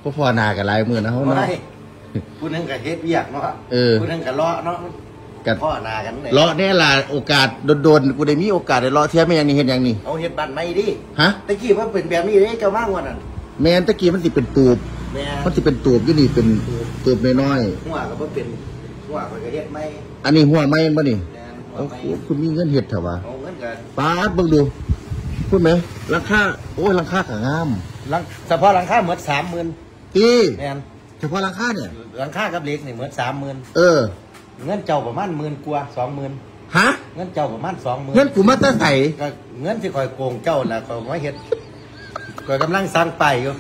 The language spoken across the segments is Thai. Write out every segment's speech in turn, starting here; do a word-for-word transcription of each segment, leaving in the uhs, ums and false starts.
พ่อพ่อนากับลายมือนะเขาเนาะผู้นึงกับเฮ็ดเวียกเนาะผู้นึงกับเลาะเนาะกับพ่อนากันเลาะเนี่ยล่ะโอกาสโดนๆกูได้มีโอกาสได้เลาะเทียบไม่ยังนี่เห็นอย่างนี้เอาเฮ็ดบ้านใหม่ดิฮะตะกี้มันเป็นแบบนี้เลยเจ้ามากกว่านั้นแมนตะกี้มันสิเป็นตูบมันสิเป็นตูบยี่นี่เป็นตูบน้อยๆหัวก็บ่เป็นหัวก็เฮ็ดใหม่อันนี้หัวใหม่บ่นี่โอ้โหคุณมีเงินเฮ็ดเถอะวะเอาเงินกันป๊าดเบิ่งดูพูดไหมราคาโอ้ยราคาก็งามเฉพาะหลังคาหมด สามหมื่นอีแม่นเฉพาะราคาเนี่ยหลังคากับเหล็กนี่หมด สามหมื่นเออเงินเจ้าประมาณหมื่นกว่า สองหมื่นฮะเงินเจ้าประมาณ สองหมื่นเงินกูมาแต่ไสก็เงินที่คอยโกงเจ้าน่ะก็มาเฮ็ดก็กำลังสร้างไปอยู่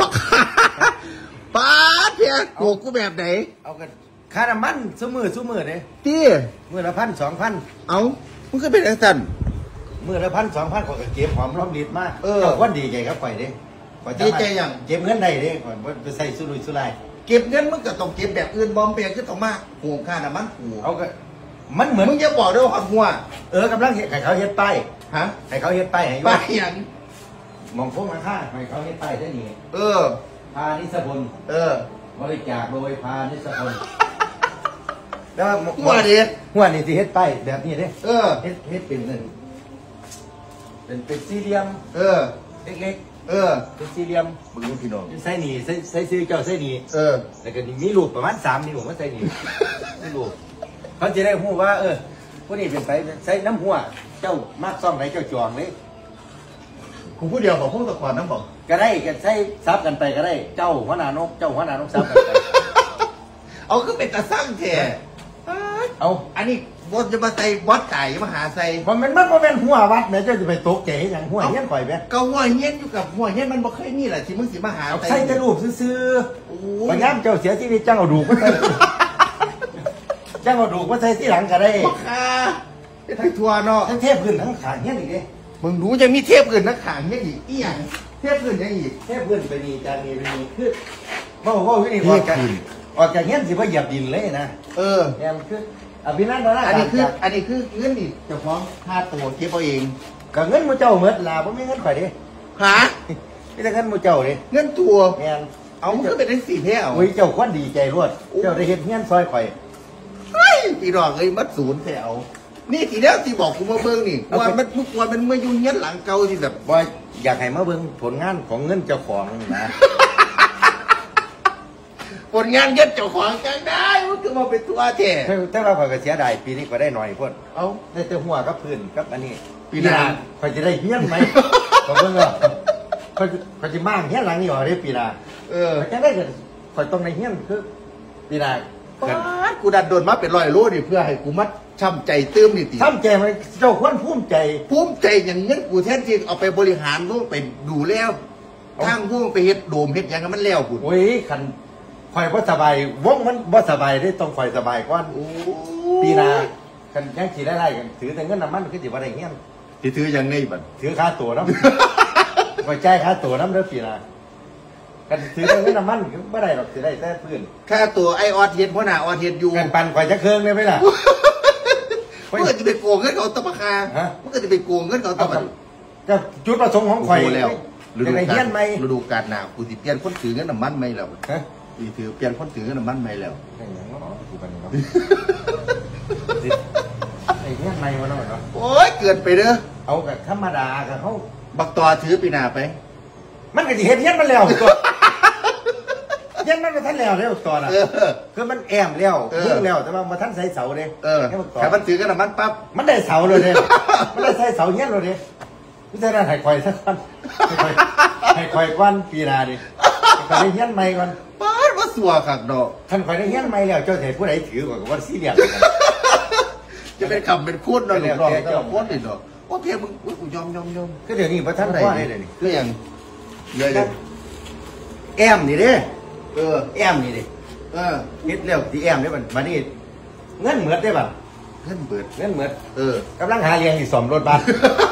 ป๊าดเพียโกงกูแบบไหนเอากันค่าน้ำมันซุมื้อซุมื้อเด้ติมื้อละ พัน สองพันเอ้ามันก็เป็นจังซั่นมื้อละ พัน สองพันข้อยก็เก็บหอมรอมริดมาเออวันดีใจครับข่อยเด้ดีใจหยังเก็บเงินได้เด้ข่อยบ่ไปใส่สุรุ่ยสุร่ายเก็บเงินมึงก็ต้องเก็บแบบอื่นบอมเปียคือต้องมาโกงค่าน้ำมันกูเอาก็มันเหมือนมึงอย่าบอกด้วยว่าหัวเออกำลังเฮ็ดให้เขาเฮ็ดป้ายฮะให้เขาเฮ็ดป้ายให้ป้ายหยังมองพวกราคาให้เขาเฮ็ดป้ายได้นี่เออพานิสพลเออบริจาคโดยพานิสพลแล้วหัวดิหัวนี่สิเฮ็ดป้ายแบบนี้เด้เออเฮ็ดเฮ็ดเป็นนั่นเป็นเป็นสี่เหลี่ยมเออเล็กๆเออเป็นสี่เหลี่ยมมึงพี่น้องใส่นี่ใส่ใส่ซื้อเจ้าใส่นี่เออแล้วก็มีรูปประมาณสามนิ้วมาใส่นี่มีรูปเขาจะได้ฮู้ว่าเออพวกนี้เป็นไปใส่น้ำหัวเจ้ามากซ่อมไหนเจ้าจองเลยกูพูดเดียวของพวกตะกอนน้ำบอกก็ได้ก็ใส่ซับกันไปก็ได้เจ้าหัวหน้านกเจ้าหัวหน้านกซับกันไปเอาก็เป็นตะสั่งแท้เอาอันนี้บดจะมาใส่วัดไก่มาหาใส่เพราะมันมันเป็นหัววัดแม่เจ้าจะไปตกใจอย่างหัวเงี้ยข่อยแม่ก็หัวเงี้ยอยู่กับหัวเงี้ยมันบ่เคยนี่แหละที่มึงสิมาหาใส่จะรูปซื้อๆพยายามเจ้าเสียชีวิตจ้างเอาดูก็ได้จ้างเอาดูก็ใส่ที่หลังก็ได้ค่ะทั้งทัวร์เนาะทั้งเทพพื้นทั้งขาเงี้ยอีกเด้มึงรู้จะมีเทพอื่นนักขังเนี่ยอีกอีอย่างเทพอื่นยังอีกเทพอื่นไปนี่จานนี้ไปนี่คือว่าว่าวิธีออกจากออกจากเงี้ยสิว่าเหยียบดินเลยนะเออแอมคืออภินันท์นะอันนี้คืออันนี้คือเงินดิเจ้าของค่าตัวเก็บเอาเองกับเงินมูเจ้าเมื่อลาผมไม่เงินข่อยดิฮะไม่ได้เงินมูเจ้าดิเงินตัวแอมเอามันก็เป็นทั้งสี่แพ้เอาอุ้ยเจ้าควันดีใจรวดเจ้าได้เห็นเงี้ยซอยข่อยเฮ้ยปีดอกเลยมัดศูนย์แถวนี่ทีแล้วที่บอกกูมาเบิ้งนี่ว่ามันทุกวันมันเมื่อยุ่งเงี้ยหลังเก่าที่แบบว่าอยากให้มาเบิ้งผลงานของเงินเจ้าของนะผลงานเงี้ยเจ้าของจังได้มันคือมาเป็นตัวแท้แต่เราข่อยก็เสียดายปีนี้ก็ได้หน่อยพ่นเอาได้แต่หัวกับพื้นกับอันนี้ปีหน้าข่อยจะได้เงี้ยไหมข่อยเบิ้งว่าข่อยข่อยจะมั่งเงี้ยหลังนี่หรอได้ปีหน้าเออจะได้เกิดข่อยต้องในเงี้ยคือปีหน้ากูดันโดนมาเป็นร้อยโลดิเพื่อให้กูมัดช้ำใจตื้มนี่ติช้ำใจไหมเจ้าควรภูมิใจภูมิใจอย่างเงี้ยกูแท้จริงเอาไปบริหารพวกไปดูแล้วทั้งพวกไปเฮ็ดโดมเฮ็ดยังมันแล้วกูโอ้ยคันคอยว่าสบายวงมันว่าสบายได้ต้องคอยสบายก่อนปีนาคันยังขี่ได้ไรกันถือแต่เงินน้ำมันคือจิบอะไรเงี้ยที่ถืออย่างนี้บัดถือค่าตั๋วน้ำคอยใจค่าตั๋วน้ำเด้อปีนากันถือแต่เงินน้ำมันไม่ได้หรอกถือได้แต่พื้นค่าตั๋วไอออดเฮ็ดเพราะหน้าออดเฮ็ดอยู่กันปั่นคอยจะเคืองเลยไหมล่ะมันก็จะไปโกงเงินเขาตะปะคามันก็จะไปโกงเงินเขาตะปะจะจุดประสงค์ของข่อยแล้วฤดูกาลไหมฤดูกาลหนาวกูติเปลี่ยนคนถือเงินน้ำมันไหมแล้วตีถือเปลี่ยนคนถือเงินน้ำมันไหมแล้วไอ้เงี้ยไม่มาแล้วเหรอโอ้ยเกินไปเด้อเอากับธรรมดากับเขาบักต่อถือปีหน้าไปมันก็จะเห็นเงี้ยมันแล้วตัวเงี้ยมันมาทันแล้วเร็วต่อน่ะคือมันแอมแล้วเรื่องแล้วแต่ว่ามาทันใส่เสาเลยเออแต่มันถือเงินน้ำมันปั๊บมันได้เสาเลยเลยมันได้ใส่เสาเงี้ยเลยดิไม่ใช่ได้ไข่ควายสักคนไข่ควายก้อนปีนาดิก็ได้เงี้ยไม่ก่อนป้าว่าสัวขักดอกท่านควายได้เงี้ยไม่แล้วเจ้าเถรผู้ใดถือกว่าว่าซีเรียสจะเป็นคำเป็นพูดนอนหลอกเจ้าพูดเลยดอกโอ้เพียงมึงกูยอมยอมยอมก็เดี๋ยวนี้พระท่านได้เลยนี่ก็ยังเลยแอมนี่เด้เออแอมนี่ดิเออนิดเร็วที่แอมได้บัดมานี่เงินเหมือดได้บัดเงินเบิดเงินเหมือดเออกำลังหาเลี้ยงอีกสองรถบัส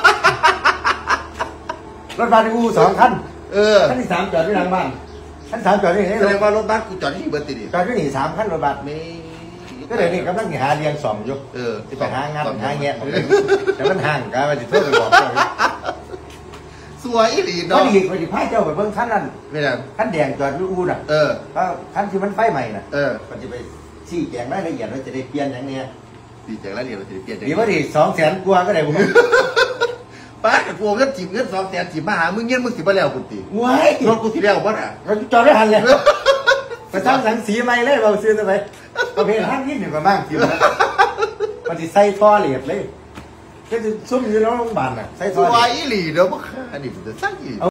รถบัสที่อู่สองคันเออคันที่สามจอดที่หลังบ้านคันสามจอดที่ไหนแสดงว่ารถบัสกูจอดที่เบิร์ตดิจอดที่นี่สามคันรถบัสมีก็เลยนี่กำลังหาเลี้ยงสองอยู่เออที่ไปหางานหาเงี้ยแต่มันห่างกันไปติดโทษไปบอกสวยอีหลีก็เนาะดีพอดีพายเจ้าไปเบิ่งคันนั้นไม่ได้คันแดงจอดอยู่อูน่ะเออก็คันที่มันไฟใหม่น่ะเออมันจะไปชี้แจงรายละเอียดว่าจะได้เปลี่ยนอย่างเนี้ยดีใจแล้วเดี๋ยวเราจะเปลี่ยนดีว่าดีสองแสนกว่าก็ได้ผมป้ากับพวกเงินจิบเงินสองแสนจิบมาหามึงเงินมึงสิบมาแล้วคุณตีว้ายรถกูสิแล้วบ่น่ะเราจอดได้ทันเลยไปทำสังสีใหม่เลยเราซื้อทำไมประเภทห้างยิ่งหนึ่งกว่าบ้างจิ๋วนะมันจะใส่ท่อเหลียบเลยก็จะซุ่มอยู่ในโรงพยาบาลน่ะใส่สท่อเหวลียยบอีหลีเนาะบ่ค่ะอันนี้มันจะสร้างอี